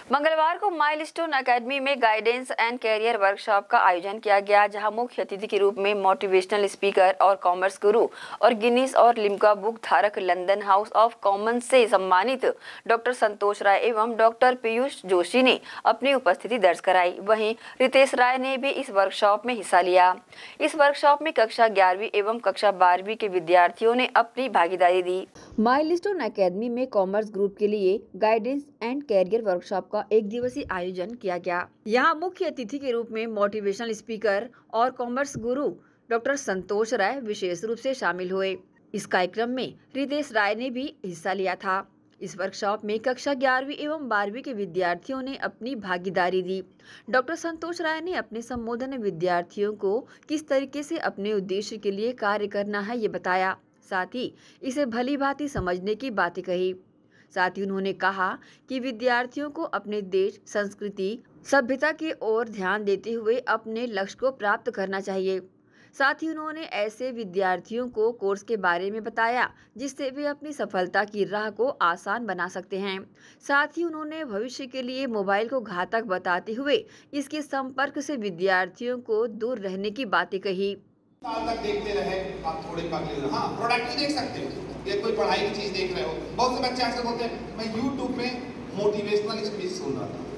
मंगलवार को milestone academy में गाइडेंस एंड कैरियर वर्कशॉप का आयोजन किया गया, जहां मुख्य अतिथि के रूप में मोटिवेशनल स्पीकर और कॉमर्स गुरु और गिनीज और लिम्का बुक धारक लंदन हाउस ऑफ कॉमन्स से सम्मानित डॉक्टर संतोष राय एवं डॉक्टर पीयूष जोशी ने अपनी उपस्थिति दर्ज कराई। वहीं रितेश राय ने भी इस वर्कशॉप में हिस्सा लिया। इस वर्कशॉप में कक्षा 11वीं एवं कक्षा 12वीं के विद्यार्थियों ने अपनी भागीदारी दी। माइलस्टोन एकेडमी में कॉमर्स ग्रुप के लिए गाइडेंस एंड कैरियर वर्कशॉप का एक दिवसीय आयोजन किया गया। यहाँ मुख्य अतिथि के रूप में मोटिवेशनल स्पीकर और कॉमर्स गुरु डॉक्टर संतोष राय विशेष रूप से शामिल हुए। इस कार्यक्रम में रितेश राय ने भी हिस्सा लिया था। इस वर्कशॉप में कक्षा 11वीं एवं 12वीं के विद्यार्थियों ने अपनी भागीदारी दी। डॉक्टर संतोष राय ने अपने संबोधन में विद्यार्थियों को किस तरीके से अपने उद्देश्य के लिए कार्य करना है ये बताया। साथ ही इसे भली भांति समझने की बातें कही। साथ ही उन्होंने कहा कि विद्यार्थियों को अपने देश, संस्कृति, सभ्यता की ओर ध्यान देते हुए अपने लक्ष्य को प्राप्त करना चाहिए। साथ ही उन्होंने ऐसे विद्यार्थियों को कोर्स के बारे में बताया जिससे वे अपनी सफलता की राह को आसान बना सकते हैं। साथ ही उन्होंने भविष्य के लिए मोबाइल को घातक बताते हुए इसके संपर्क से विद्यार्थियों को दूर रहने की बातें कही। साल तक देखते रहे आप थोड़े पगले हाँ प्रोडक्टिव देख सकते हो, ये कोई पढ़ाई की चीज देख रहे हो। बहुत से बच्चे आजकल बोलते हैं मैं YouTube में मोटिवेशनल स्पीच सुन रहा था।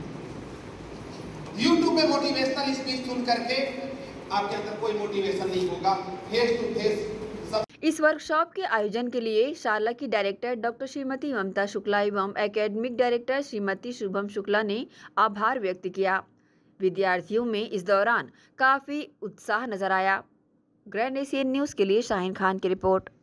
YouTube में मोटिवेशनल स्पीच सुन करके आपके अंदर कोई मोटिवेशन नहीं होगा। फेस टू फेस सब। इस वर्कशॉप के आयोजन के लिए शाला की डायरेक्टर डॉक्टर श्रीमती ममता शुक्ला एवं एकेडमिक डायरेक्टर श्रीमती शुभम शुक्ला ने आभार व्यक्त किया। विद्यार्थियों में इस दौरान काफी उत्साह नजर आया। ग्रैंड एशियन न्यूज़ के लिए शाहीन खान की रिपोर्ट।